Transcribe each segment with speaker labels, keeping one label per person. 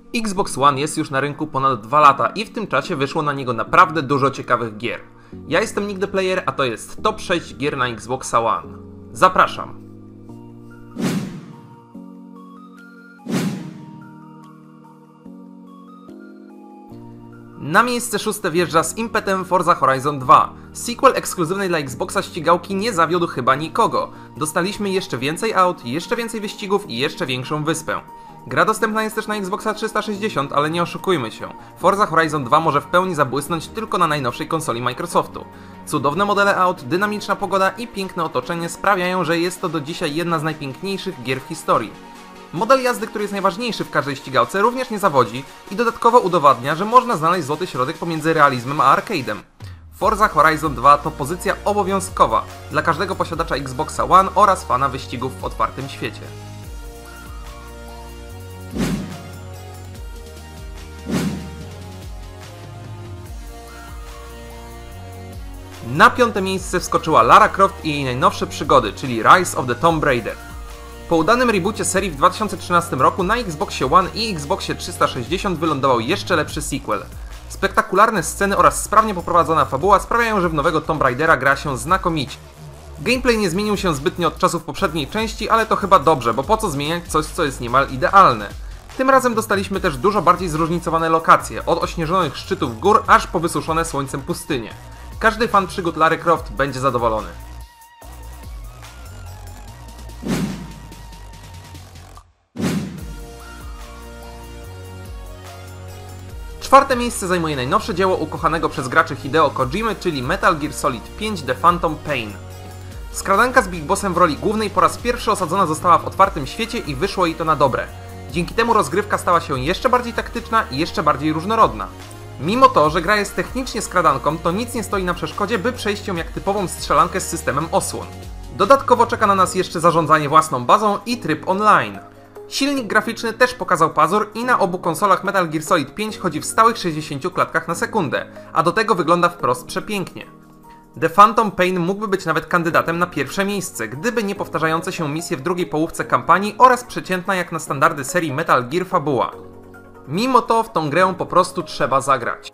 Speaker 1: Xbox One jest już na rynku ponad 2 lata i w tym czasie wyszło na niego naprawdę dużo ciekawych gier. Ja jestem Nick the Player, a to jest top 6 gier na Xboxa One. Zapraszam! Na miejsce szóste wjeżdża z impetem Forza Horizon 2. Sequel ekskluzywnej dla Xboxa ścigałki nie zawiódł chyba nikogo. Dostaliśmy jeszcze więcej aut, jeszcze więcej wyścigów i jeszcze większą wyspę. Gra dostępna jest też na Xboxa 360, ale nie oszukujmy się. Forza Horizon 2 może w pełni zabłysnąć tylko na najnowszej konsoli Microsoftu. Cudowne modele aut, dynamiczna pogoda i piękne otoczenie sprawiają, że jest to do dzisiaj jedna z najpiękniejszych gier w historii. Model jazdy, który jest najważniejszy w każdej ścigałce, również nie zawodzi i dodatkowo udowadnia, że można znaleźć złoty środek pomiędzy realizmem a arcade'em. Forza Horizon 2 to pozycja obowiązkowa dla każdego posiadacza Xboxa One oraz fana wyścigów w otwartym świecie. Na piąte miejsce wskoczyła Lara Croft i jej najnowsze przygody, czyli Rise of the Tomb Raider. Po udanym reboocie serii w 2013 roku na Xboxie One i Xboxie 360 wylądował jeszcze lepszy sequel. Spektakularne sceny oraz sprawnie poprowadzona fabuła sprawiają, że w nowego Tomb Raidera gra się znakomicie. Gameplay nie zmienił się zbytnio od czasów poprzedniej części, ale to chyba dobrze, bo po co zmieniać coś, co jest niemal idealne. Tym razem dostaliśmy też dużo bardziej zróżnicowane lokacje, od ośnieżonych szczytów gór aż po wysuszone słońcem pustynie. Każdy fan przygód Lary Croft będzie zadowolony. Czwarte miejsce zajmuje najnowsze dzieło ukochanego przez graczy Hideo Kojimy, czyli Metal Gear Solid 5 The Phantom Pain. Skradanka z Big Bossem w roli głównej po raz pierwszy osadzona została w otwartym świecie i wyszło jej to na dobre. Dzięki temu rozgrywka stała się jeszcze bardziej taktyczna i jeszcze bardziej różnorodna. Mimo to, że gra jest technicznie skradanką, to nic nie stoi na przeszkodzie, by przejść ją jak typową strzelankę z systemem osłon. Dodatkowo czeka na nas jeszcze zarządzanie własną bazą i tryb online. Silnik graficzny też pokazał pazur i na obu konsolach Metal Gear Solid 5 chodzi w stałych 60 klatkach na sekundę, a do tego wygląda wprost przepięknie. The Phantom Pain mógłby być nawet kandydatem na pierwsze miejsce, gdyby nie powtarzające się misje w drugiej połówce kampanii oraz przeciętna jak na standardy serii Metal Gear fabuła. Mimo to w tą grę po prostu trzeba zagrać.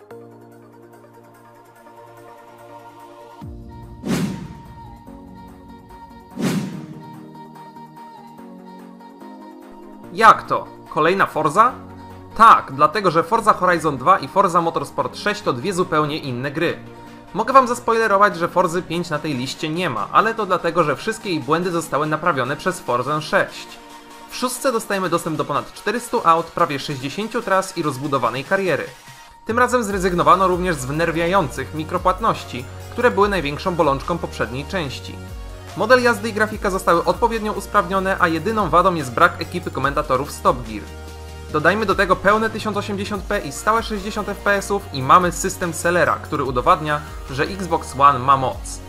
Speaker 1: Jak to? Kolejna Forza? Tak, dlatego że Forza Horizon 2 i Forza Motorsport 6 to dwie zupełnie inne gry. Mogę wam zaspoilerować, że Forzy 5 na tej liście nie ma, ale to dlatego, że wszystkie jej błędy zostały naprawione przez Forzę 6. W szóstce dostajemy dostęp do ponad 400 aut, prawie 60 tras i rozbudowanej kariery. Tym razem zrezygnowano również z wnerwiających mikropłatności, które były największą bolączką poprzedniej części. Model jazdy i grafika zostały odpowiednio usprawnione, a jedyną wadą jest brak ekipy komentatorów z Top Gear. Dodajmy do tego pełne 1080p i stałe 60 fps i mamy system Sellera, który udowadnia, że Xbox One ma moc.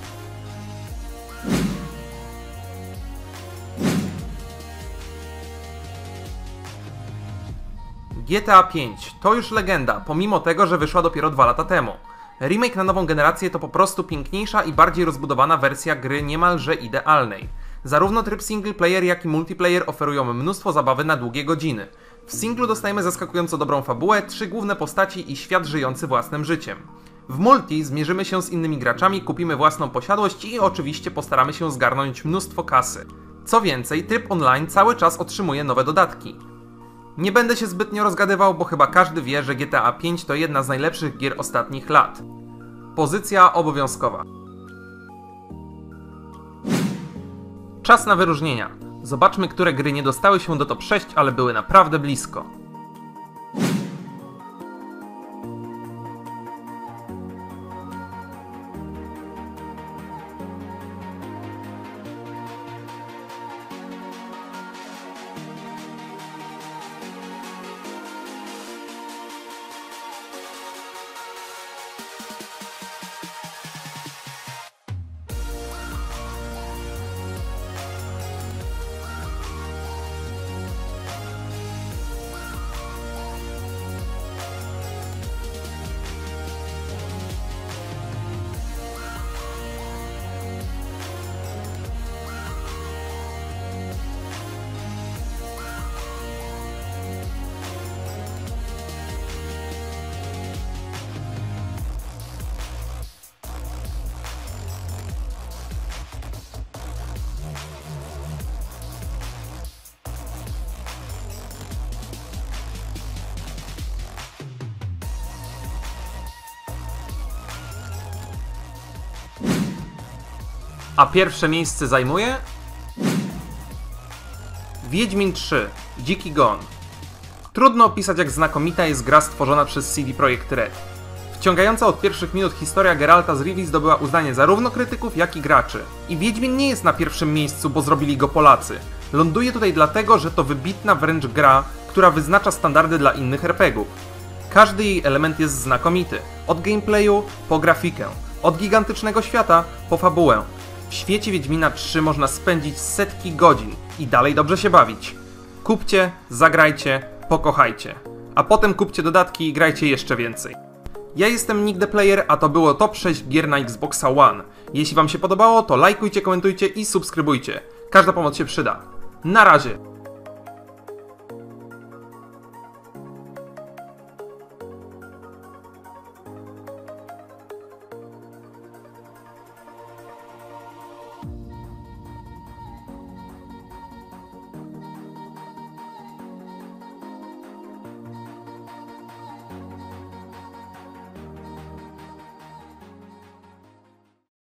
Speaker 1: GTA 5 to już legenda, pomimo tego, że wyszła dopiero 2 lata temu. Remake na nową generację to po prostu piękniejsza i bardziej rozbudowana wersja gry niemalże idealnej. Zarówno tryb single player, jak i multiplayer oferują mnóstwo zabawy na długie godziny. W singlu dostajemy zaskakująco dobrą fabułę, 3 główne postaci i świat żyjący własnym życiem. W multi zmierzymy się z innymi graczami, kupimy własną posiadłość i oczywiście postaramy się zgarnąć mnóstwo kasy. Co więcej, tryb online cały czas otrzymuje nowe dodatki. Nie będę się zbytnio rozgadywał, bo chyba każdy wie, że GTA 5 to jedna z najlepszych gier ostatnich lat. Pozycja obowiązkowa. Czas na wyróżnienia. Zobaczmy, które gry nie dostały się do top 6, ale były naprawdę blisko. A pierwsze miejsce zajmuje... Wiedźmin 3 – Dziki Gon. Trudno opisać, jak znakomita jest gra stworzona przez CD Projekt Red. Wciągająca od pierwszych minut historia Geralta z Rivii zdobyła uznanie zarówno krytyków, jak i graczy. I Wiedźmin nie jest na pierwszym miejscu, bo zrobili go Polacy. Ląduje tutaj dlatego, że to wybitna wręcz gra, która wyznacza standardy dla innych RPGów. Każdy jej element jest znakomity. Od gameplayu po grafikę. Od gigantycznego świata po fabułę. W świecie Wiedźmina 3 można spędzić setki godzin i dalej dobrze się bawić. Kupcie, zagrajcie, pokochajcie. A potem kupcie dodatki i grajcie jeszcze więcej. Ja jestem Nick the Player, a to było top 6 gier na Xboxa One. Jeśli wam się podobało, to lajkujcie, komentujcie i subskrybujcie. Każda pomoc się przyda. Na razie!